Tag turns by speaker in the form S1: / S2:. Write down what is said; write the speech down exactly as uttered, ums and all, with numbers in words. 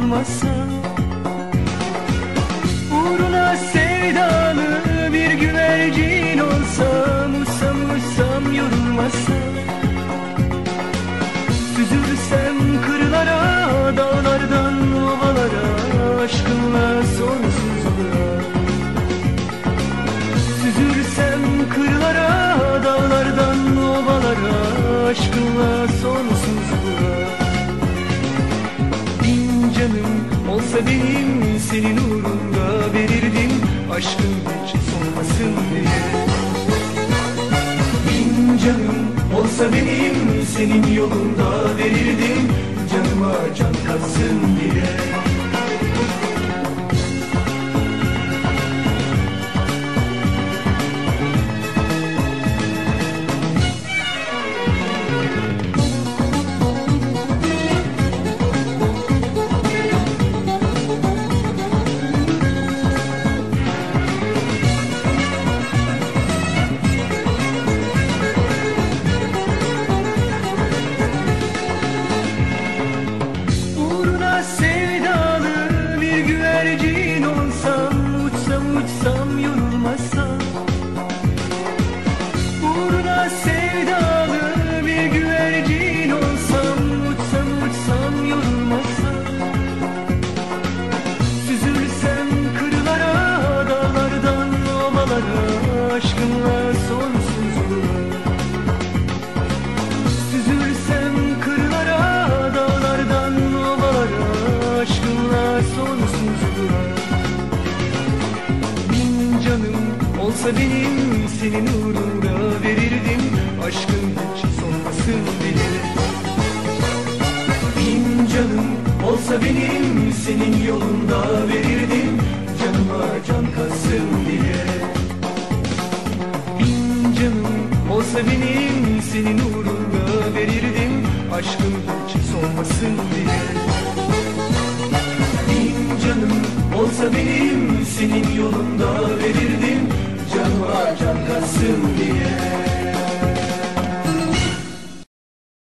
S1: olmasa, uğruna sevdalı bir güvercin olsam, uçsam uçsam yorulmasa, süzülsem kırlara, dağlardan ovalara, aşkınla sonsuzluğa. Süzülsem kırlara, dağlardan ovalara, aşkınla sonsuzluğa. Bin canım olsa benim, senin uğrunda verirdim, aşkın hiç solmasın diye. Bin canım olsa benim, senin yolunda verirdim, canıma can katsın diye. Uçsam yorulmasam, uğruna sevdalı bir güvercin olsam, uçsam uçsam yorulmasam, süzülsem kırlara, dağlardan ovalara, aşkınla sonsuzluğa. Süzülsem kırlara, dağlardan ovalara, aşkınla sonsuzluğa. Olsa benim, senin uğrunda verirdim, aşkın hiç solmasın diye. Bin canım olsa benim, senin yolunda verirdim, canıma can katsın diye. Bin canım olsa benim, senin uğrunda verirdim, aşkın hiç solmasın diye. Bin canım olsa benim, senin yolunda verirdim, canıma can katsın diye.